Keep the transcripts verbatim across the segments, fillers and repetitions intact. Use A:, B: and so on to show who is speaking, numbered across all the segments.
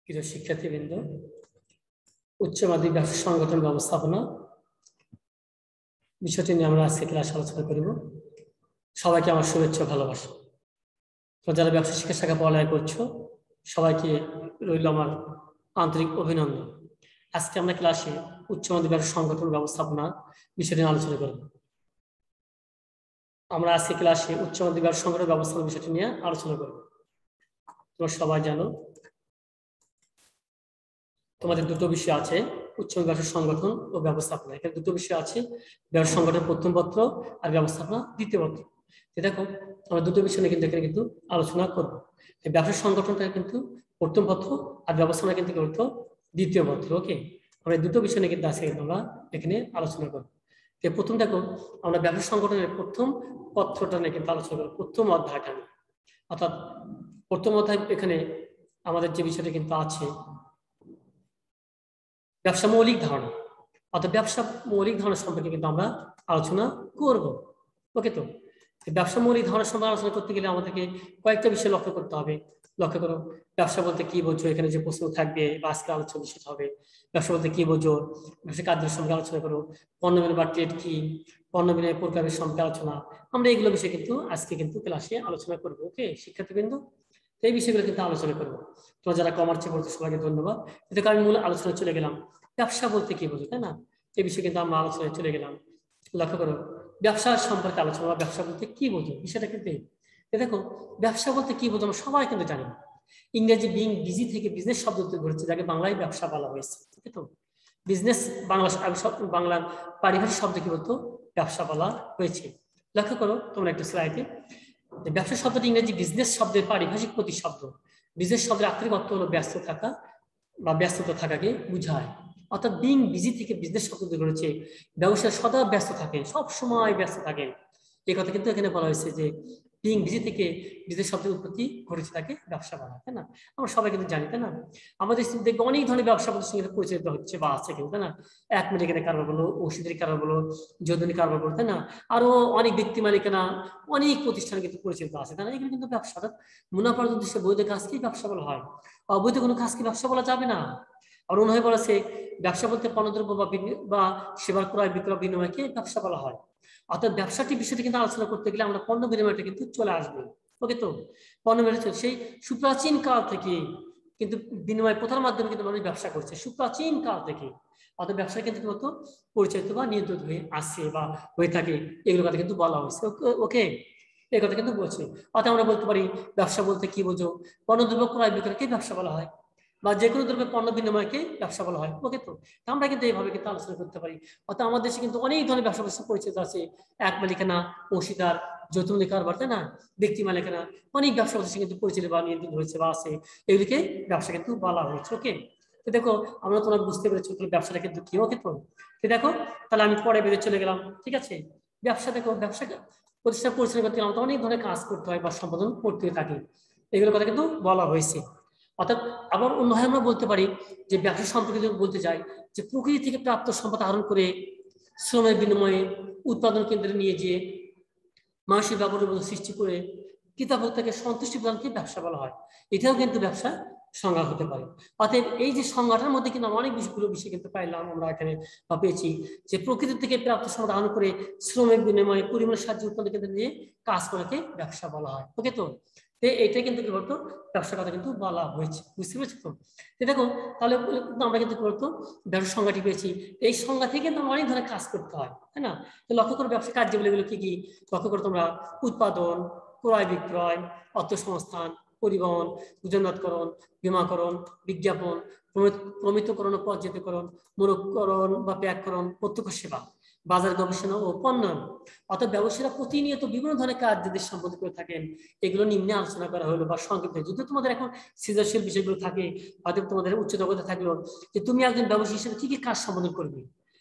A: প্রিয় শিক্ষার্থীবৃন্দ, উচ্চ মাধ্যমিক ব্যবসা সংগঠন ব্যবস্থাপনা বিষয়টি নিয়ে আমরা আজকে ক্লাস আলোচনা করব। সবাইকে আমার শুভেচ্ছা ভালোবাসা। তো যারা ব্যবসা শিক্ষা শাখা পড়ালেখা করছো সবাইকে রইল আমার আন্তরিক অভিনন্দন। আজকে আমরা ক্লাসে উচ্চ মাধ্যমিক ব্যবসা সংগঠন ব্যবস্থাপনা বিষয়টি নিয়ে আলোচনা করব। আমরা আজকে ক্লাসে উচ্চ মাধ্যমিক ব্যবসা সংগঠন ব্যবস্থাপনা বিষয়টি নিয়ে আলোচনা করব। তোমরা সবাই জানো তোমাদের দুটো বিষয় আছে, উচ্চ ব্যবসা সংগঠন ও ব্যবস্থাপনা। এখানে দুটো বিষয় আছে, ব্যবসা সংগঠন প্রথম পত্র আর ব্যবস্থাপনা দ্বিতীয় পত্র। দেখো আমরা দুটো বিষয় নিয়ে কিন্তু এখানে কিন্তু আলোচনা করবো। ব্যবসা সংগঠনটা কিন্তু প্রথম পত্র আর ব্যবস্থাপনা কিন্তু করতো দ্বিতীয় পত্র। ওকে, আমরা দুটো বিষয় নিয়ে কিন্তু আজকে আমরা এখানে আলোচনা করবো। প্রথম দেখো আমরা ব্যবসা সংগঠনের প্রথম পত্রটা নিয়ে কিন্তু আলোচনা করবো, প্রথম অধ্যায়টা নিয়ে। অর্থাৎ প্রথম অধ্যায় এখানে আমাদের যে বিষয়টা কিন্তু আছে ব্যবসা মৌলিক ধারণা, অর্থাৎ ব্যবসা মৌলিক ধারণা সম্পর্কে কিন্তু আমরা আলোচনা করব। ওকে, তো ব্যবসা মৌলিক ধারণা সম্পর্কে আলোচনা করতে গেলে আমাদেরকে কয়েকটা বিষয় লক্ষ্য করতে হবে। লক্ষ্য করো, ব্যবসা বলতে কি বোঝো, এখানে যে প্রশ্ন থাকবে বা আজকে আলোচনা বিষয় হবে। ব্যবসা বলতে কি বোঝো, ব্যবসা কার্যের সম্পর্কে আলোচনা করো। পণ্য বিনিময় বা ট্রেড কি, পণ্য বিনিময় প্রকারের সম্পর্কে আলোচনা। আমরা এইগুলো বিষয়ে কিন্তু আজকে কিন্তু ক্লাসে আলোচনা করবো। ওকে শিক্ষার্থীবৃন্দ, এই বিষয়গুলো কিন্তু আলোচনা করবো। তোমরা যারা কমার্সে পড়ছো সবাইকে ধন্যবাদ। এতে কারণ মূল আলোচনায় চলে গেলাম, ব্যবসা বলতে কি বোঝো, তাই না? এই বিষয়ে কিন্তু আমরা আলোচনায় চলে গেলাম। লক্ষ্য করো, ব্যবসা সম্পর্কে আলোচনা, ব্যবসা বলতে কি বোঝো বিষয়টা কিন্তু দেখো, ব্যবসা বলতে কি বোঝো আমরা সবাই কিন্তু জানি। ইংরেজি বিং বিজি থেকে বিজনেস শব্দ ঘুরেছে, যাকে বাংলায় ব্যবসা বলা হয়েছে। ঠিক তো, বিজনেস বাংলা বাংলার পারিভাষিক শব্দ কি বলতো, ব্যবসা বলা হয়েছে। লক্ষ্য করো তোমরা একটু স্লাইডে, ব্যবসা শব্দটি ইংরেজি বিজনেস শব্দের পারিভাষিক প্রতিশব্দ। বিজনেস শব্দের আক্ষরিক অর্থ হলো ব্যস্ত থাকা বা ব্যস্ততা থাকাকে বোঝায়। অর্থাৎ বিং বিজি থেকে বিজনেস শব্দ রয়েছে, ব্যবসায় সদা ব্যস্ত থাকেন, সব সময় ব্যস্ত থাকেন। এই কথা কিন্তু এখানে বলা হয়েছে যে বিং বিজি থেকে বিজনেস শব্দের উৎপত্তি ঘটেছে, তাকে ব্যবসা বলা, তাই না? আমরা সবাই কিন্তু জানি, তাই না? আমাদের দেখবে অনেক ধরনের ব্যবসা প্রতিষ্ঠান পরিচালিত হচ্ছে বা আছে কিন্তু, তাই না? এক মেডিকেলের কারবার বলো, ওষুধের কারবার বলো, যোধনী কারবার বলো, তাই না? আরো অনেক ব্যক্তি মালিকানা অনেক প্রতিষ্ঠান কিন্তু পরিচালিত আছে, তাই না? এগুলো কিন্তু ব্যবসা, মুনাফার উদ্দেশ্যে বৈধ কাজকেই ব্যবসা বলা হয়, অবৈধ কোনো কাজকে ব্যবসা বলা যাবে না। আর অন্যভাবে বলেছে ব্যবসা বলতে পণ্যদ্রব্য বা সেবার ক্রয় বিক্রয় বিনিময়কে ব্যবসা বলা হয়। অর্থাৎ ব্যবসাটি বিষয়টি কিন্তু আলোচনা করতে গেলে আমরা পণ্য বিনিময়টা কিন্তু চলে আসবে। ওকে, তো পণ্য বিনিময় সেই সুপ্রাচীন কাল থেকে কিন্তু বিনিময় প্রথার মাধ্যমে কিন্তু মানুষ ব্যবসা করছে, সুপ্রাচীন কাল থেকে। অর্থাৎ ব্যবসা কিন্তু মতো পরিচালিত বা নিয়ন্ত্রিত হয়ে আসছে বা হয়ে থাকে, এগুলো কথা কিন্তু বলা হয়েছে। ওকে, এই কথা কিন্তু বলছি। অর্থাৎ আমরা বলতে পারি ব্যবসা বলতে কি বোঝো, পণ্যদ্রব্য ক্রয় বিক্রয়কে ব্যবসা বলা হয়, বা যে কোনো দ্রব্যের পণ্য বিনিময়কে ব্যবসা বলা হয়। ওকে, তো আমরা কিন্তু এইভাবে কিন্তু আলোচনা করতে পারি। অর্থাৎ আমাদের দেশে কিন্তু অনেক ধরনের ব্যবসা প্রতিষ্ঠান পরিচিত আছে, এক মালিকানা, অংশীদার, যৌথ কারবার, তাই না? ব্যক্তি মালিকানা, অনেক ব্যবসা প্রতিষ্ঠান কিন্তু পরিচালিত বা নিয়ন্ত্রণ হয়েছে বা আছে, এগুলিকে ব্যবসা কিন্তু বলা হয়েছে। ওকে, তো দেখো আমরা তোমরা বুঝতে পেরেছো ব্যবসাটা কিন্তু কি। ওকে, তো দেখো তাহলে আমি পরে বেরিয়ে চলে গেলাম। ঠিক আছে, ব্যবসা দেখো, ব্যবসা প্রতিষ্ঠান পরিচালনা করতে আমাদের অনেক ধরনের কাজ করতে হয় বা সম্পাদন করতে থাকে, এগুলোর কথা কিন্তু বলা হয়েছে। অর্থাৎ আবার অন্যভাবে আমরা বলতে পারি যে ব্যবসা সম্পর্কে যদি বলতে চাই যে প্রকৃতি থেকে প্রাপ্ত সম্পদ আহরণ করে শ্রমের বিনিময়ে উৎপাদন কেন্দ্রে নিয়ে গিয়ে মানুষের ব্যবহার সৃষ্টি করে ক্রেতা-ভোক্তাকে সন্তুষ্টি প্রদানকে ব্যবসা বলা হয়। এটাও কিন্তু ব্যবসা সংজ্ঞা হতে পারে। অতএব এই যে সংজ্ঞাটার মধ্যে কিন্তু অনেক বিষয়গুলো বিষয় কিন্তু পাইলাম আমরা এখানে বা পেয়েছি যে প্রকৃতি থেকে প্রাপ্ত সম্পদ আহরণ করে শ্রমের বিনিময়ে পরিমাণের সাহায্যে উৎপাদন কেন্দ্রে নিয়ে কাজ করাকে ব্যবসা বলা হয়। ওকে, তো এটা কিন্তু কি বলতো, ব্যবসার কথা কিন্তু বলা হয়েছে। বুঝতে পেরেছি তো? দেখো তাহলে আমরা কিন্তু কি বলতো ব্যবসার সংজ্ঞাটি পেয়েছি, এই সংজ্ঞা থেকে কিন্তু অনেক ধরনের কাজ করতে হয়, তাই না? লক্ষ্য করো ব্যবসা কার্যগুলো কি কি লক্ষ্য করো তোমরা, উৎপাদন, ক্রয় বিক্রয়, অর্থসংস্থান, পরিবহন, গুজরাতকরণ, বীমাকরণ, বিজ্ঞাপন, প্রমিতকরণ ও পর্যায়করণ, মোড়ককরণ বা প্যাককরণ, প্রত্যক্ষ সেবা, বাজার গবেষণা ও পণ্যায়ন। অর্থাৎ ব্যবসায়ীরা প্রতিনিয়ত বিভিন্ন ধরনের কাজ যাদের সম্পাদন করে থাকেন, এগুলো নিম্নে আলোচনা করা হলো বা সংক্ষিপ্ত। যদি তোমাদের এখন সৃজনশীল বিষয়গুলো থাকে, হয়তো তোমাদের উচ্চ যোগ্যতা থাকলো যে তুমি একজন ব্যবসায়ী হিসেবে কি কি কাজ সম্পাদন করবে,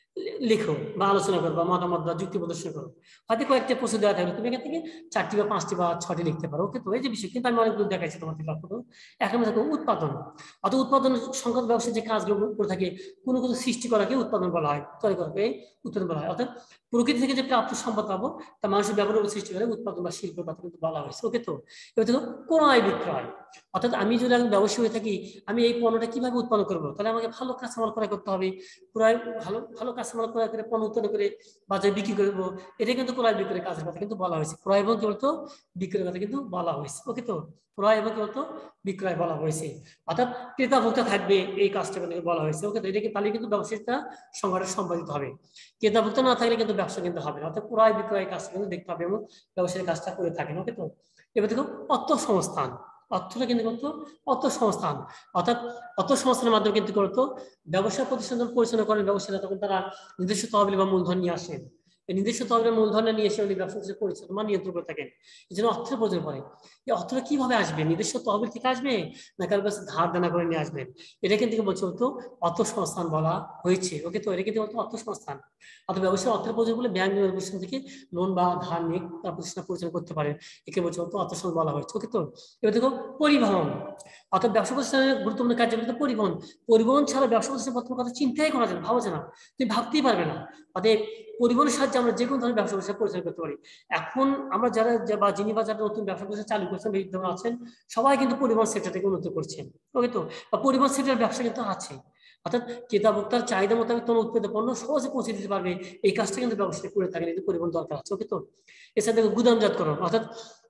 A: লিখো বা আলোচনা করো বা মতামত বা যুক্তি প্রদর্শন করো। হয়তো কয়েকটা প্রশ্ন দেওয়া থাকবে, তুমি এখান থেকে চারটি বা পাঁচটি বা ছয়টি লিখতে পারো। ওকে, তো এই যে বিষয় কিন্তু আমি অনেকগুলো দেখাইছি তোমাদের লক্ষ্য করো। এখন দেখো উৎপাদন, অত উৎপাদন সংক্রান্ত ব্যবসায় যে কাজগুলো করে থাকে, কোনো কিছু সৃষ্টি করাকে উৎপাদন বলা হয়, তৈরি করাকে উৎপাদন বলা হয়। অর্থাৎ প্রকৃতি থেকে যে প্রাপ্ত সম্পদ পাবো তা মানুষের ব্যবহার সৃষ্টি করে উৎপাদন বা শিল্পের কথা কিন্তু বলা হয়েছে। ওকে, তো এবার দেখো ক্রয় বিক্রয়, অর্থাৎ আমি যদি আমি ব্যবসায়ী হয়ে থাকি, আমি এই পণ্যটা কিভাবে উৎপাদন করবো, তাহলে আমাকে ভালো কাঁচামাল ক্রয় করতে হবে। ক্রয় ভালো ভালো কাঁচামাল ক্রয় করে পণ্য উৎপাদন করে বাজারে বিক্রি করবো, এটা কিন্তু ক্রয় বিক্রয় কাজের কথা কিন্তু বলা হয়েছে। ক্রয় এবং কি বলতো বিক্রয়ের কথা কিন্তু বলা হয়েছে। ওকে, তো ক্রয় এবং কি বলতো বিক্রয় বলা হয়েছে, অর্থাৎ ক্রেতা ভোক্তা থাকবে এই কাজটা কিন্তু বলা হয়েছে। ওকে, তো এটা তাহলে কিন্তু ব্যবসায়িকটা সংঘাটে সম্পাদিত হবে। ক্রেতা ভোক্তা না থাকলে কিন্তু ব্যবসা কিন্তু হবে না, অর্থাৎ ক্রয় বিক্রয় কাজটা কিন্তু দেখতে হবে এবং ব্যবসায়িক কাজটা করে থাকেন। ওকে, তো এবার দেখো অর্থ সংস্থান, অর্থটা কিন্তু করতো অর্থ সংস্থান, অর্থাৎ অর্থ সংস্থানের মাধ্যমে কিন্তু করতো ব্যবসা প্রতিষ্ঠান পরিচালনা করেন ব্যবসায়ীরা, তখন তারা নিজস্ব তহবিল বা মূলধন নিয়ে আসেন। এই নিজস্ব তহবিলের মূলধন নিয়ে এসে উনি ব্যবসা পরিচালনা বা নিয়ন্ত্রণ করে থাকেন। এই জন্য অর্থের প্রয়োজন পড়ে। এই অর্থটা কিভাবে আসবে, নিজস্ব তহবিল থেকে আসবে না কারোর কাছে ধার দেনা করে নিয়ে আসবেন, এটা কিন্তু বলছে তো অর্থ সংস্থান বলা হয়েছে। ওকে, তো এটা কিন্তু অর্থ সংস্থান, অর্থাৎ ব্যবসায় অর্থের প্রয়োজন বলে ব্যাংক প্রতিষ্ঠান থেকে লোন বা ধার নিয়ে তার প্রতিষ্ঠান পরিচালনা করতে পারেন, একে বলছে অর্থ সংস্থান বলা হয়েছে। ওকে, তো এবার দেখো পরিবহন, অর্থাৎ ব্যবসা প্রতিষ্ঠানের গুরুত্বপূর্ণ কার্য বলতে পরিবহন। পরিবহন ছাড়া ব্যবসা প্রতিষ্ঠান প্রথম কথা চিন্তাই করা যায় না, ভাবা যায় না, তুমি ভাবতেই পারবে না। অতএব পরিবহনের সাহায্যে আমরা যে কোনো ধরনের ব্যবসা প্রতিষ্ঠান পরিচালনা করতে পারি। এখন আমরা যারা বা যিনি বা যারা নতুন ব্যবসা প্রতিষ্ঠান চালু করছেন বিদ্যমান আছেন, সবাই কিন্তু পরিবহন সেক্টর থেকে উন্নতি করছেন। ওকে, তো বা পরিবহন সেক্টরের ব্যবসা কিন্তু আছে, অর্থাৎ ক্রেতা ভোক্তার চাহিদা মোতাবেক তোমার উৎপাদিত পণ্য সহজে পৌঁছে দিতে পারবে, এই কাজটা কিন্তু ব্যবসায়ী করে থাকেন, কিন্তু পরিবহন দরকার আছে। ওকে, তো এছাড়া দেখো গুদামজাতকরণ, অর্থাৎ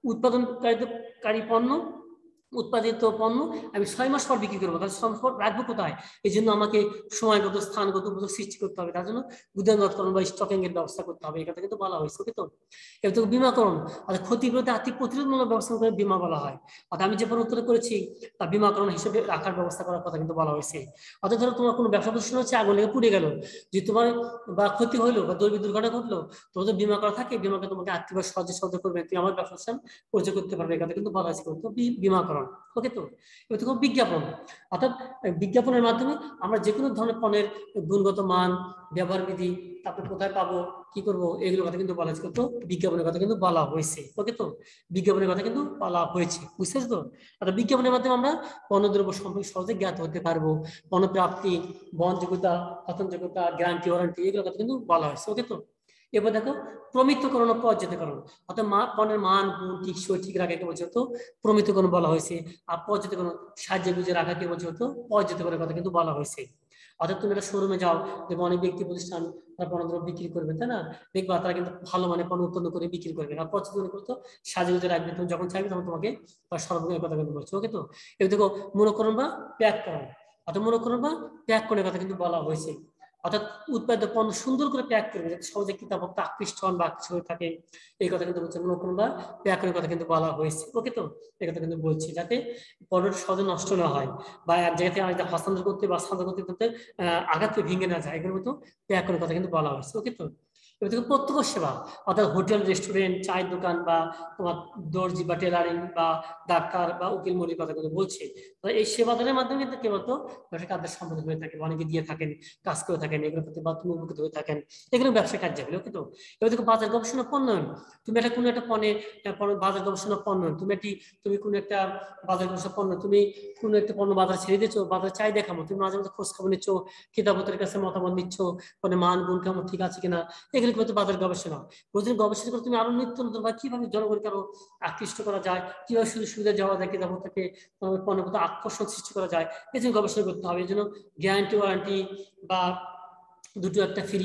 A: উৎপাদনকারী পণ্য উৎপাদিত পণ্য আমি ছয় মাস পর বিক্রি করবো, তাহলে ছয় মাস পর রাখবো কোথায়, এই জন্য আমাকে সময়গত স্থানগত সৃষ্টি করতে হবে, তার জন্য গুদামজাতকরণ বা স্টকিং এর ব্যবস্থা করতে হবে, এই কথা কিন্তু বলা হয়েছে। ওকে, তো এবার তো বীমাকরণ, অর্থাৎ ক্ষতির বিরুদ্ধে আর্থিক প্রতিরোধমূলক ব্যবস্থা করে বীমা বলা হয়, অর্থাৎ আমি যে পণ্য উত্তোলন করেছি তা বীমাকরণ হিসেবে রাখার ব্যবস্থা করার কথা কিন্তু বলা হয়েছে। অর্থাৎ ধরো তোমার কোনো ব্যবসা প্রতিষ্ঠান হচ্ছে আগুন লেগে পুড়ে গেল, যে তোমার বা ক্ষতি হইলো বা দুর্বি দুর্ঘটনা ঘটলো, তোমার তো বীমা করা থাকে, বীমাকে তোমাকে আর্থিক সহজে সহযোগ করবে, তুমি আমার ব্যবসা প্রতিষ্ঠান পরিচয় করতে পারবে, এই কথা কিন্তু বলা হয়েছে বীমাকরণ। ওকে, তো এবার দেখো বিজ্ঞাপন, অর্থাৎ বিজ্ঞাপনের মাধ্যমে আমরা যে কোনো ধরনের পণ্যের গুণগত মান, ব্যবহার বিধি, তারপরে কোথায় পাবো, কি করবো, এগুলোর কথা কিন্তু বলা হয়েছে, তো বিজ্ঞাপনের কথা কিন্তু বলা হয়েছে। ওকে, তো বিজ্ঞাপনের কথা কিন্তু বলা হয়েছে, বুঝতেছো তো। অর্থাৎ বিজ্ঞাপনের মাধ্যমে আমরা পণ্যদ্রব্য সম্পর্কে সহজে জ্ঞাত হতে পারবো, পণ্য প্রাপ্তি, বহনযোগ্যতা, হতনযোগ্যতা, গ্যারান্টি ওয়ারেন্টি, এগুলোর কথা কিন্তু বলা হয়েছে। ওকে, তো এবার দেখো প্রমিতকরণ ও পর্যায়করণ, অর্থাৎ পণ্যের মান গুণ টিকসই ঠিক রাখাকে বলছে তো প্রমিতকরণ বলা হয়েছে, আর পর্যায়করণ সাহায্যে বুঝে রাখাকে বলছে তো পর্যায়করণের কথা কিন্তু বলা হয়েছে। অর্থাৎ তুমি একটা শোরুমে যাও, দেখবো অনেক ব্যক্তি প্রতিষ্ঠান তারা পণ্যদ্রব্য বিক্রি করবে, তাই না, দেখবা তারা কিন্তু ভালো মানে পণ্য উৎপন্ন করে বিক্রি করবে, আর পর্যায়করণ করতো সাহায্যে বুঝে রাখবে, তুমি যখন চাইবে তখন তোমাকে তার সর্বনিম্ন কথা কিন্তু বলছে। ওকে, তো এবার দেখো মনোকরণ বা প্যাককরণ, অর্থাৎ মনোকরণ বা প্যাককরণের কথা কিন্তু বলা হয়েছে, অর্থাৎ উৎপাদিত পণ্য সুন্দর করে প্যাক করবে যাতে সহজে ক্রেতা ভোক্তা আকৃষ্ট হন বা আকৃষ্ট হয়ে থাকে, এই কথা কিন্তু বলছে মনোকরণ বা প্যাকের কথা কিন্তু বলা হয়েছে। ওকে, তো এই কথা কিন্তু বলছি যাতে পণ্যটা সহজে নষ্ট না হয় বা এক জায়গা থেকে আরেকটা হস্তান্তর করতে বা স্থানান্তর করতে করতে আঘাত ভেঙে না যায়, এগুলোর মতো প্যাকের কথা কিন্তু বলা হয়েছে। ওকে, তো এবার থেকে প্রত্যক্ষ সেবা, অর্থাৎ হোটেল, রেস্টুরেন্ট, চায়ের দোকান বা তোমার দর্জি বা টেলারিং বা ডাক্তার বা উকিল মনির কথা কিন্তু বলছে, এই সেবাদানের মাধ্যমে কিন্তু কেবল ব্যবসা কাজের সম্পাদন হয়ে থাকে, অনেকে দিয়ে থাকেন, কাজ করে থাকেন, এগুলোর প্রতি বা তুমি উপকৃত হয়ে থাকেন, এগুলো ব্যবসা কাজ যাবে। ওকে, তো এবার দেখো বাজার গবেষণা পণ্যয়ন, তুমি একটা কোনো একটা পণ্যে বাজার গবেষণা পণ্যয়ন, তুমি একটি তুমি কোনো একটা বাজার গবেষণা পণ্য, তুমি কোনো একটা পণ্য বাজার ছেড়ে দিচ্ছ, বাজার চাই দেখাবো, তুমি মাঝে মাঝে খোঁজ খবর নিচ্ছ, ক্রেতাভোক্তার কাছে মতামত নিচ্ছ, মানে মান গুণ কেমন ঠিক আছে কিনা, এগুলো কিন্তু বাজার গবেষণা। প্রতিদিন গবেষণা করে তুমি আরো নিত্য নতুন বা কিভাবে জনগণকে আরো আকৃষ্ট করা যায়, কিভাবে সুযোগ সুবিধা যাওয়া যায়, ক্রেতাভোক্তাকে পণ্যের প্রতি আকর্ষণ সৃষ্টি করা যায়, এই জন্য গবেষণা করতে হবে। এই জন্য গ্যারান্টি ওয়ারেন্টি বা দুটো একটা ফ্রি,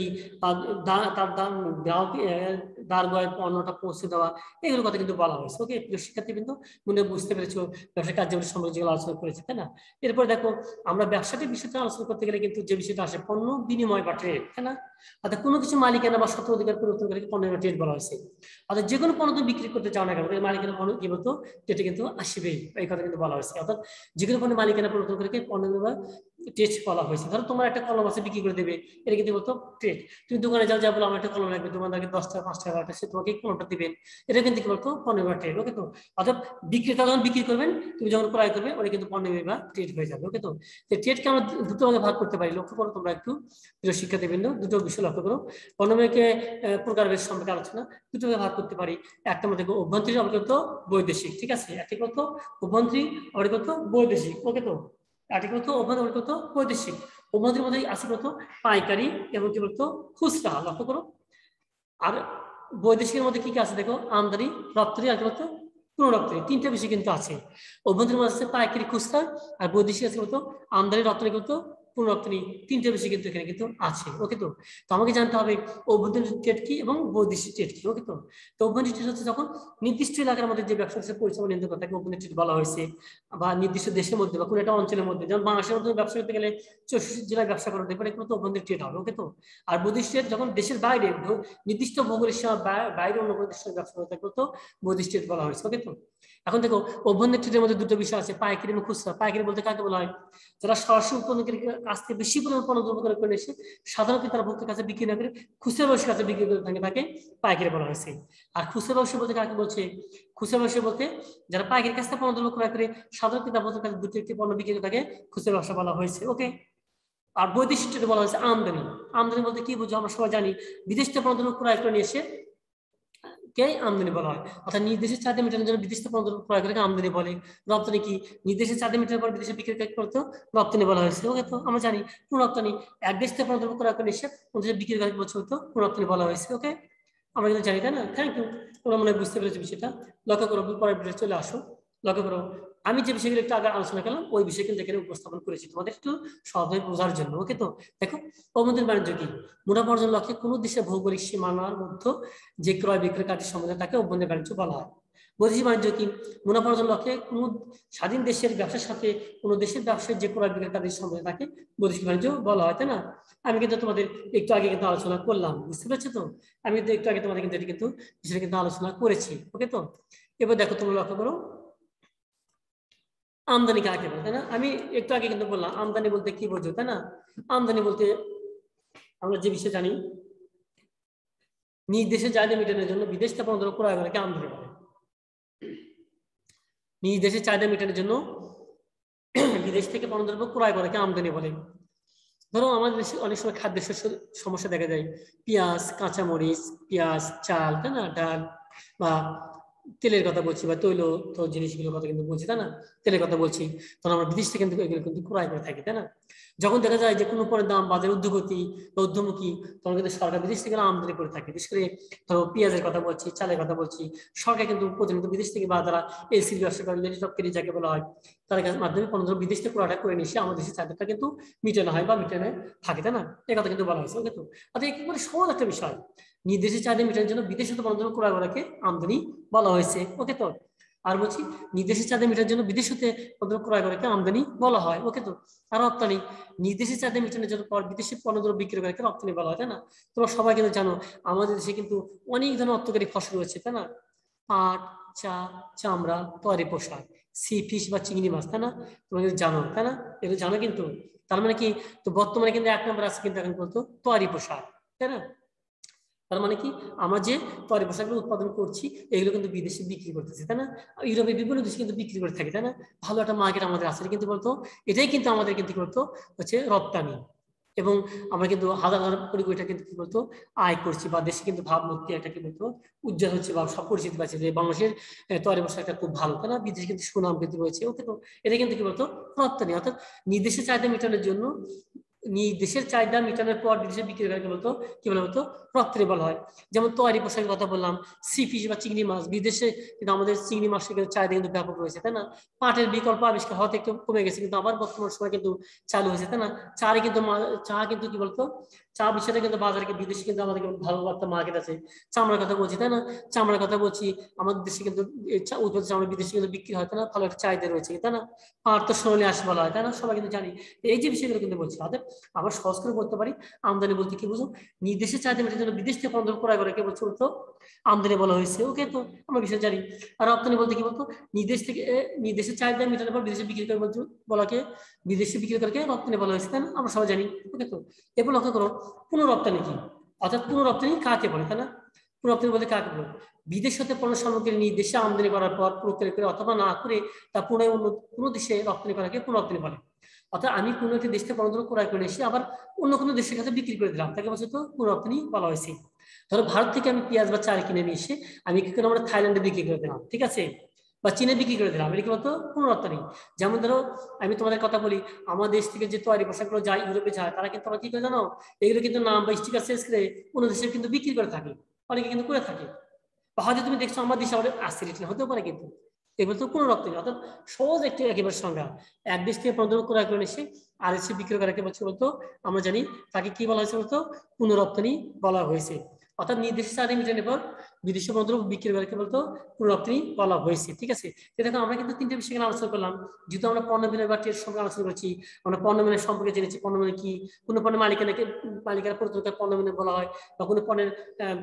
A: তার দাম গ্রাহক দাঁড় গয়ে পণ্যটা পৌঁছে দেওয়া, এগুলোর কথা কিন্তু বলা হয়েছে। ওকে, প্রিয় শিক্ষার্থী কিন্তু মনে বুঝতে পেরেছো ব্যবসা কার্যাবলী সম্পর্কে যেগুলো আলোচনা করেছে, তাই না। এরপর দেখো আমরা ব্যবসাটির বিষয়টা আলোচনা করতে গেলে কিন্তু যে বিষয়টা আসে পণ্য বিনিময় বা ট্রেড, তাই না, অর্থাৎ কোনো কিছু মালিকানা বা স্বত্ব অধিকার পরিবর্তন করে পণ্য ট্রেড বলা হয়েছে, অর্থাৎ যে কোনো পণ্য তুমি বিক্রি করতে চাও না কেন মালিকানা পণ্য কি বলতো যেটা কিন্তু আসবেই, এই কথা কিন্তু বলা হয়েছে। অর্থাৎ যে কোনো পণ্য মালিকানা পরিবর্তন করে পণ্য টেস্ট বলা হয়েছে। ধরো তোমার একটা কলম আছে বিক্রি করে দেবে, এটা কিন্তু বলতো ট্রেড। তুমি দোকানে যাও, যা বলো আমার একটা কলম লাগবে, দোকানদারকে দশ টাকা পাঁচ টাকা সে তোমাকে কলমটা দিবেন, এটা কিন্তু কি বলতো পণ্য বা ট্রেড। ওকে তো অর্থাৎ বিক্রেতা যখন বিক্রি করবেন, তুমি যখন ক্রয় করবে, ওটা কিন্তু পণ্য বা ট্রেড হয়ে যাবে। ওকে তো ট্রেডকে আমরা দুটো ভাগে ভাগ করতে পারি, লক্ষ্য করো তোমরা একটু, প্রিয় শিক্ষার্থীবৃন্দ দুটো বিষয় লক্ষ্য করো। পণ্যকে প্রকারভেদ সম্পর্কে আলোচনা দুটো ভাগে ভাগ করতে পারি, একটা মধ্যে অভ্যন্তরীণ, আবার কিন্তু বৈদেশিক। ঠিক আছে, একটি কত অভ্যন্তরীণ, আবার কত বৈদেশিক। ওকে তো একটি কত অভ্যন্তরীণ, কত বৈদেশিক। অভ্যন্তরীণ মধ্যে আছে কত পাইকারি এবং কি বলতো খুচরা, লক্ষ্য করো। আর বৈদেশিকের মধ্যে কি কি আছে দেখো, আমদানি, রপ্তানি আর কি বলতো পুনঃ রপ্তানি, তিনটা বিষয় কিন্তু আছে। অভ্যন্তরীণ মধ্যে আছে পাইকারি খুচরা, আর বৈদেশিক আছে বলতো আমদানি, রপ্তানি, কিন্তু পুনঃ রপ্তানি, তিনটা বিষয় কিন্তু এখানে কিন্তু আছে। ওকে তো তো আমাকে জানতে হবে অভ্যন্তরীণ ট্রেড কি এবং বৈদেশিক ট্রেড কি। ওকে তো তো অভ্যন্তরীণ ট্রেড হচ্ছে যখন নির্দিষ্ট এলাকার মধ্যে যে ব্যবসা পরিচালনা নিয়ন্ত্রণ করে তাকে অভ্যন্তরীণ ট্রেড বলা হয়েছে, বা নির্দিষ্ট দেশের মধ্যে বা কোনো একটা অঞ্চলের মধ্যে, যেমন বাংলাদেশের মধ্যে ব্যবসা করতে গেলে চৌষট্টি জেলায় ব্যবসা করা দেখবেন, এগুলো তো অভ্যন্তরীণ ট্রেড হবে। ওকে তো আর বৈদেশিক ট্রেড যখন দেশের বাইরে নির্দিষ্ট ভৌগোলিক সীমা বাইরে অন্য কোনো দেশের ব্যবসা করতে তো বৈদেশিক ট্রেড বলা হয়েছে। ওকে তো এখন দেখো অভ্যন্তরীণ ট্রেডের মধ্যে দুটো বিষয় আছে, পাইকারি এবং খুচরা। পাইকারি বলতে কাকে বলা হয়, যারা সরাসরি উৎপাদকের কাছ থেকে বেশি পরিমাণ পণ্য দ্রব্য ক্রয় করে এসে সাধারণত তারা ভোক্তার কাছে বিক্রি না করে খুচরা ব্যবসায়ীর কাছে বিক্রি করে থাকে, তাকে পাইকারি বলা হয়েছে। আর খুচরা ব্যবসায়ী বলতে কাকে বলছে, খুচরা ব্যবসায়ী বলতে যারা পাইকারির কাছ থেকে পণ্য দ্রব্য ক্রয় করে সাধারণত তার ভোক্তার কাছে দুটি একটি পণ্য বিক্রি করে থাকে, খুচরা ব্যবসা বলা হয়েছে। ওকে আর বৈদেশিক ট্রেড বলা হয়েছে আমদানি। আমদানি বলতে কি বুঝো, আমরা সবাই জানি বিদেশ থেকে পণ্য দ্রব্য ক্রয় করে নিয়ে এসে কে আমদানি বলা হয়, অর্থাৎ নির্দেশের চাহিদা মেটানোর জন্য বিদেশ থেকে পণ্য ক্রয় করে আমদানি বলে। রপ্তানি কি, নির্দেশের চাহিদা মেটানোর পর বিদেশে বিক্রি করতে রপ্তানি বলা হয়েছে। ওকে তো আমরা জানি রপ্তানি এক দেশ থেকে পণ্য ক্রয় করে এসে অন্য দেশে বিক্রি করে বলছে হতো রপ্তানি বলা হয়েছে। ওকে আমরা কিন্তু জানি, তাই না? থ্যাংক ইউ, তোমরা মনে হয় বুঝতে পেরেছো বিষয়টা। লক্ষ্য করো, পরের ভিডিও চলে আসো। লক্ষ্য করো আমি যে বিষয়গুলো একটু আগে আলোচনা করলাম ওই বিষয় কিন্তু এখানে উপস্থাপন করেছি তোমাদের একটু সহজে বোঝার জন্য। ওকে তো দেখো অভ্যন্তরীণ বাণিজ্য কি, মুনাফা অর্জন লক্ষ্যে কোনো দেশের ভৌগোলিক সীমানার মধ্যে যে ক্রয় বিক্রয় কাজের সম্বন্ধে তাকে অভ্যন্তরীণ বাণিজ্য বলা হয়। বৈদেশিক বাণিজ্য কি, মুনাফা অর্জন লক্ষ্যে কোনো স্বাধীন দেশের ব্যবসার সাথে কোনো দেশের ব্যবসায় যে ক্রয় বিক্রয় কাজের সম্বন্ধে তাকে বৈদেশিক বাণিজ্য বলা হয়, তাই না? আমি কিন্তু তোমাদের একটু আগে কিন্তু আলোচনা করলাম, বুঝতে পারছো তো? আমি কিন্তু একটু আগে তোমাদের কিন্তু এটি কিন্তু বিষয়টা কিন্তু আলোচনা করেছি। ওকে তো এবার দেখো তোমরা লক্ষ্য করো আমদানি কাকে বলে, তাই না? আমি একটু আগে কিন্তু বললাম আমদানি বলতে কি বোঝো, তাই না? আমদানি বলতে আমরা যে বিষয় জানি, নিজ দেশে চাহিদা মেটানোর জন্য বিদেশ থেকে পণ্য ক্রয় করে আমদানি বলে। নিজ দেশে চাহিদা মেটানোর জন্য বিদেশ থেকে পণ্য দ্রব্য ক্রয় করে আমদানি বলে। ধরো আমাদের দেশে অনেক সময় খাদ্য শস্য সমস্যা দেখা যায়, পেঁয়াজ, কাঁচামরিচ, পেঁয়াজ, চাল, তাই না, ডাল বা তেলের কথা বলছি, বা তৈল তো জিনিসগুলোর কথা কিন্তু বলছি, তাই না? তেলের কথা বলছি, তখন আমরা বিদেশ থেকে কিন্তু এগুলো কিন্তু ক্রয় করে থাকি, তাই না? যখন দেখা যায় যে কোনো পণ্যের দাম বাজারে ঊর্ধ্বগতি বা ঊর্ধ্বমুখী, তখন কিন্তু সরকার বিদেশ থেকে আমদানি করে থাকে। বিশেষ করে ধরো পেঁয়াজের কথা বলছি, চালের কথা বলছি, সরকার কিন্তু প্রতিনিয়ত বিদেশ থেকে বা যারা এলসির ব্যবসা করে, লেডিটপকারী যাকে বলা হয়, তার মাধ্যমে পণ্য বিদেশ থেকে ক্রয়টা করে নিয়ে এসে আমাদের দেশের চাহিদাটা কিন্তু মিটানো হয় বা মিটানো থাকে, তাই না? এই কথা কিন্তু বলা হয়েছে। ওকে তো অর্থাৎ একেবারে সহজ একটা বিষয়, নির্দেশের চাহিদা মেটানোর জন্য বিদেশে পণ্য ক্রয় করাকে আমদানি বলা হয়েছে। ওকে তো আর বলছি নির্দেশের চাহিদা মেটানোর জন্য বিদেশ হতে পণ্য ক্রয় করাকে আমদানি বলা হয়। ওকে তো আর রপ্তানি, নির্দেশের চাহিদা মেটানোর জন্য পর বিদেশি পণ্য বিক্রি করাকে রপ্তানি বলা হয়, তাই না? তোমরা সবাই কিন্তু জানো আমাদের দেশে কিন্তু অনেক ধরনের অর্থকারী ফসল রয়েছে, তাই না? পাট, চা, চামড়া, তৈরি পোশাক, সি ফিশ বা চিংড়ি মাছ, তাই না? তোমরা কিন্তু জানো, তাই না? এগুলো জানো কিন্তু। তার মানে কি, তো বর্তমানে কিন্তু এক নম্বর আছে কিন্তু এখন বলতো তৈরি পোশাক, তাই না? তার মানে কি, আমরা যে তৈরি পোশাকগুলো উৎপাদন করছি এগুলো কিন্তু বিদেশে বিক্রি করতেছি, তাই না? ইউরোপের বিভিন্ন দেশে কিন্তু বিক্রি করে থাকি, তাই না? ভালো একটা মার্কেট আমাদের আছে কিন্তু বলতো, এটাই কিন্তু আমাদের কিন্তু বলতো হচ্ছে রপ্তানি। এবং আমরা কিন্তু হাজার হাজার কোটি কোটি টাকা কিন্তু কি বলতো আয় করছি, বা দেশে কিন্তু ভাবমূর্তি একটা কি বলতো উজ্জ্বল হচ্ছে, বা সব পরিচিতি পাচ্ছে যে বাংলাদেশের তৈরি পোশাকটা খুব ভালো, তাই না? বিদেশে কিন্তু সুনাম কিন্তু রয়েছে। ওকে তো এটা কিন্তু কি বলতো রপ্তানি, অর্থাৎ নির্দেশের চাহিদা মেটানোর জন্য দেশের চাহিদা মেটানোর পর বিদেশে বিক্রি করা বলতো কি বলা হতো রপ্তানি বলা হয়। যেমন তৈরি পোশাকের কথা বললাম, সি ফিশ বা চিংড়ি মাছ, বিদেশে কিন্তু আমাদের চিংড়ি মাছের চাহিদা কিন্তু ব্যাপক রয়েছে, তাই না? পাটের বিকল্প আবিষ্কার হতে একটু কমে গেছে, কিন্তু আবার বর্তমান সময় কিন্তু চালু হয়েছে, তাই না? চারে কিন্তু চা কিন্তু কি বলতো চা বিষয়টা কিন্তু বাজারে বিদেশে কিন্তু আমাদের ভালো একটা মার্কেট আছে। চামড়ার কথা বলছি, তাই না? চামড়ার কথা বলছি, আমাদের দেশে কিন্তু উৎপাদিত চামড়া বিদেশে কিন্তু বিক্রি হয়, তাই না? ভালো একটা চাহিদা রয়েছে, তাই না? পাট তো সোনালী আঁশ বলা হয়, তাই না? সবাই কিন্তু জানি। এই যে বিষয়গুলো কিন্তু বলছি, অর্থাৎ আবার সহজ করে বলতে পারি আমদানি বলতে কি বুঝো, নির্দেশের চাহিদা মেটানোর জন্য বিদেশ থেকে পণ্য ক্রয় করে কে বলছে বলতো আমদানি বলা হয়েছে। ওকে, তো আমরা বিষয় জানি। আর রপ্তানি বলতে কি বলতো, নির্দেশ থেকে নির্দেশের চাহিদা মেটানোর পর বিদেশে বিক্রি করে বলতে বলাকে বিদেশে বিক্রি করে রপ্তানি বলা হয়েছে, তাই না? আমরা সবাই জানি। ওকে, তো এরপর লক্ষ্য করো পুনঃরপ্তানি কি, অর্থাৎ পুনঃরপ্তানি কাকে বলে, তাই না? পুনঃরপ্তানি বলতে কাকে বলে, বিদেশ হতে পণ্য সামগ্রী নির্দেশে আমদানি করার পর প্রক্রিয়া করে অথবা না করে তা পুনঃ অন্য কোনো দেশে রপ্তানি করাকে পুনঃরপ্তানি বলে। অর্থাৎ আমি কোনো একটি দেশ থেকে পণ্য ক্রয় করে এসে আবার অন্য কোনো দেশের কাছে বিক্রি করে দিলাম, তাকে বলছে তো পুনঃরপ্তানি বলা হয়েছে। ধরো ভারত থেকে আমি পেঁয়াজ বা চাল কিনে নিয়ে এসে আমি কি করে আমরা থাইল্যান্ডে বিক্রি করে দিলাম, ঠিক আছে, বা চীনে বিক্রি করে দিলাম, এটা কি বলতো পুনঃরপ্তানি। যেমন ধরো আমি তোমাদের কথা বলি, আমার দেশ থেকে যে তৈরি পোশাকগুলো যায় ইউরোপে যায়, তারা কিন্তু আমরা কি করে জানো, এগুলো কিন্তু নাম বা স্টিকার চেঞ্জ করে অন্য দেশে কিন্তু বিক্রি করে থাকে, অনেকে কিন্তু করে থাকে। বা হয়তো তুমি দেখছো আমার দেশে আমাদের আসছে হতেও পারে, কিন্তু এগুলো তো পুনঃরপ্তানি। অর্থাৎ সহজ একটি একেবারে সংজ্ঞা, এক দেশ থেকে পণ্য ক্রয় করে এসে আর এসে বিক্রি করাকে বলছে বলতো আমরা জানি তাকে কি বলা হয়েছে বলতো পুনঃরপ্তানি বলা হয়েছে। অর্থাৎ নির্দিষ্ট চাহিদা মেটানোর পর বিদেশি পণ্য বিক্রি করাকে বলতো পুনঃরপ্তানি বলা হয়েছে, ঠিক আছে। দেখো আমরা কিন্তু তিনটে বিষয় আলোচনা করলাম, যেহেতু আমরা পণ্য বিনিময় বা ট্রেড সম্পর্কে আলোচনা করছি, আমরা পণ্য বিনিময় সম্পর্কে জেনেছি, পণ্য বিনিময় কি, কোনো পণ্যের মালিকানাকে মালিকানা পরিবর্তন পণ্য বিনিময় বলা হয়, বা কোনো পণ্যের আহ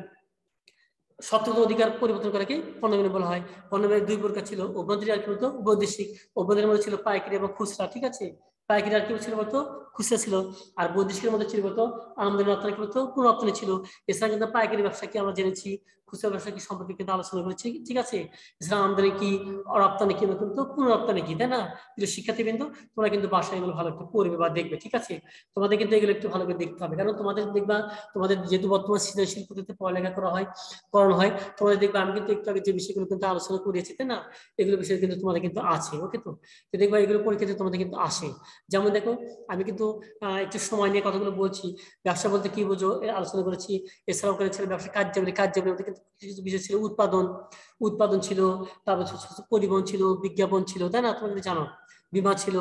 A: সত্যত অধিকার পরিবর্তন করাকে পণ্য বিনিময় বলা হয়। পণ্য বিনিময় দুই প্রকার ছিল, অভ্যন্তরীণ আর কি বলতো বৈদেশিক। অভ্যন্তরীণ মধ্যে ছিল পাইকারি এবং খুচরা, ঠিক আছে, পাইকারি আর কি ছিল বলতো খুচরা ছিল, আর বৈদেশিকের মধ্যে ছিল বলতো আমদানি রপ্তানি বলতো পুনঃ রপ্তানি ছিল। এছাড়া কিন্তু পাইকারি ব্যবসা কি আমরা জেনেছি, খুচরা ব্যবসা কি সম্পর্কে কিন্তু আলোচনা করেছি, ঠিক আছে। এছাড়া আমদানি কি, রপ্তানি কি, কিন্তু পুনঃ রপ্তানি কি, তাই না? কিন্তু শিক্ষার্থীবৃন্দ তোমরা কিন্তু বাসায় এগুলো ভালো একটু পড়বে বা দেখবে, ঠিক আছে। তোমাদের কিন্তু এগুলো একটু ভালো করে দেখতে হবে, কারণ তোমাদের দেখবা তোমাদের যেহেতু বর্তমান সৃজনশীল পদ্ধতিতে পড়ালেখা করা হয় করানো হয়, তোমাদের দেখবে আমি কিন্তু একটু আগে যে বিষয়গুলো কিন্তু আলোচনা করেছি, তাই না, এগুলো বিষয় কিন্তু তোমাদের কিন্তু আছে। ওকে, তো দেখবা এগুলো পরীক্ষাতে তোমাদের কিন্তু আসে। যেমন দেখো আমি কিন্তু আহ একটু সময় নিয়ে কথাগুলো বলছি, ব্যবসা বলতে কি বুঝো আলোচনা করেছি। এছাড়াও করেছিল ব্যবসা কার্যাবলী, কার্যাবলী কিন্তু কিছু কিছু বিষয় ছিল, উৎপাদন উৎপাদন ছিল, তারপর পরিবহন ছিল, বিজ্ঞাপন ছিল, তাই না, তোমরা জানো, বিমা ছিল,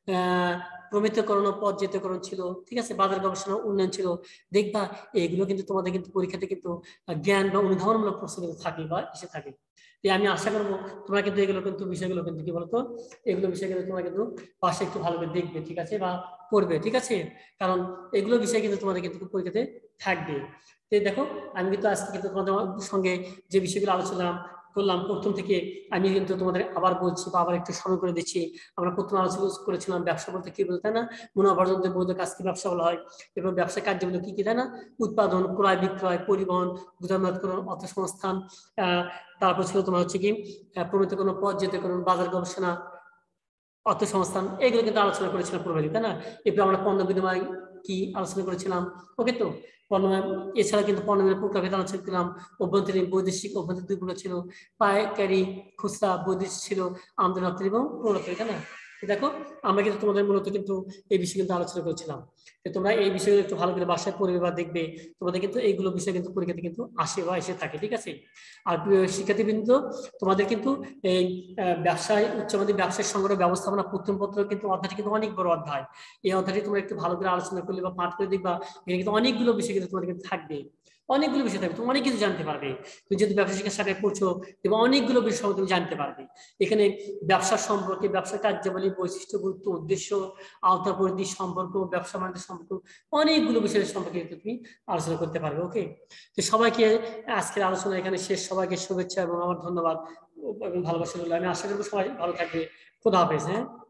A: আহ প্রমিতকরণ ও পর্যায়িতকরণ ছিল, ঠিক আছে, বাজার গবেষণা উন্নয়ন ছিল। দেখবা এগুলো কিন্তু তোমাদের কিন্তু পরীক্ষাতে কিন্তু জ্ঞান বা অনুধাবনমূলক প্রশ্ন কিন্তু থাকে বা এসে থাকে। আমি আশা করবো তোমরা কিন্তু এগুলো কিন্তু বিষয়গুলো কিন্তু কি বলতো এগুলো বিষয় কিন্তু তোমরা কিন্তু পাশে একটু ভালো করে দেখবে, ঠিক আছে, বা পড়বে, ঠিক আছে, কারণ এগুলো বিষয় কিন্তু তোমাদের কিন্তু পরীক্ষাতে থাকবে। তো দেখো আমি কিন্তু আজকে কিন্তু তোমাদের সঙ্গে যে বিষয়গুলো আলোচনা করলাম প্রথম থেকে আমি কিন্তু তোমাদের আবার বলছি বা আবার একটু স্মরণ করে দিচ্ছি। আমরা প্রথম আলোচনা করেছিলাম ব্যবসা বলতে কি বলতে, তাই না, মুনাফার্জন বৈধ কাজকে ব্যবসা বলা হয়। এবং ব্যবসা কার্যগুলো কি কি, তাই না, উৎপাদন, ক্রয় বিক্রয়, পরিবহন, গুদামজাতকরণ, অর্থসংস্থান, আহ তারপর ছিল তোমার হচ্ছে কি প্রমিতকরণ, পর্যায়িতকরণ, বাজার গবেষণা, অর্থসংস্থান, এগুলো কিন্তু আলোচনা করেছিলাম পূর্বে, তাই না। এরপর আমরা পণ্য বিনিময় কি আলোচনা করেছিলাম। ওকে, তো পণ্য এছাড়া কিন্তু পণ্য বিনিময় প্রকারভেদ আলোচনা করলাম। অভ্যন্তরীণ, বৈদেশিক, অভ্যন্তরীণ দুই প্রকার ছিল, পাইকারি, খুচরা, বৈদেশিক ছিল, আমদানি রপ্তানি এবং পুনরপ্তানি, তাই না। দেখো আমরা কিন্তু তোমাদের মূলত কিন্তু এই বিষয়ে কিন্তু আলোচনা করেছিলাম। তোমরা এই বিষয়গুলো একটু ভালো করে বাসায় পড়বে বা দেখবে, তোমাদের কিন্তু এইগুলো বিষয় কিন্তু পরীক্ষাতে কিন্তু আসে বা এসে থাকে, ঠিক আছে। আর শিক্ষার্থীবৃন্দ তোমাদের কিন্তু এই ব্যবসায় উচ্চ মাধ্যমিক ব্যবসায় সংগ্রহ ব্যবস্থাপনা প্রথম পত্র কিন্তু অধ্যায়টি কিন্তু অনেক বড় অধ্যায়। এই অধ্যায়টি তোমরা একটু ভালো করে আলোচনা করলে বা পাঠ করে দেখবা, এখানে কিন্তু অনেকগুলো বিষয় কিন্তু তোমাদের কিন্তু থাকবে, অনেকগুলো বিষয় থাকবে, তুমি অনেক কিছু জানতে পারবে। তুমি যেহেতু ব্যবসা শিক্ষার শাখায় পড়ছো এবং অনেকগুলো বিষয় তুমি জানতে পারবে। এখানে ব্যবসার সম্পর্কে, ব্যবসার কার্যাবলী, বৈশিষ্ট্য, গুরুত্ব, উদ্দেশ্য, আওতা পরিধি, সম্পর্ক, ব্যবসা বাণিজ্য সম্পর্ক, অনেকগুলো বিষয়ের সম্পর্কে তুমি আলোচনা করতে পারবে। ওকে, তো সবাইকে আজকের আলোচনা এখানে শেষ। সবাইকে শুভেচ্ছা এবং আমার ধন্যবাদ এবং ভালোবাসা রইল। আমি আশা করবো সবাই ভালো থাকবে। খোদা হাফেজ। হ্যাঁ।